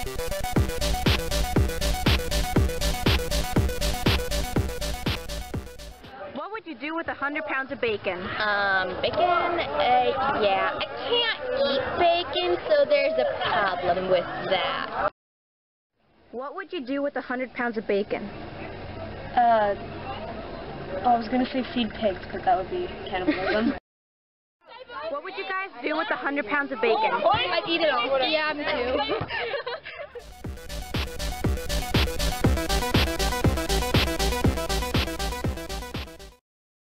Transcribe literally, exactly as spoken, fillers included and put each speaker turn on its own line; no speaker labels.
What would you do with a hundred pounds of bacon?
Um, bacon, uh, yeah. I can't eat bacon, so there's a problem with that.
What would you do with a hundred pounds of bacon?
Uh, oh, I was gonna say feed pigs, because that would be cannibalism.
What would you guys do with a hundred pounds of bacon?
I'd eat it all. Yeah, me too.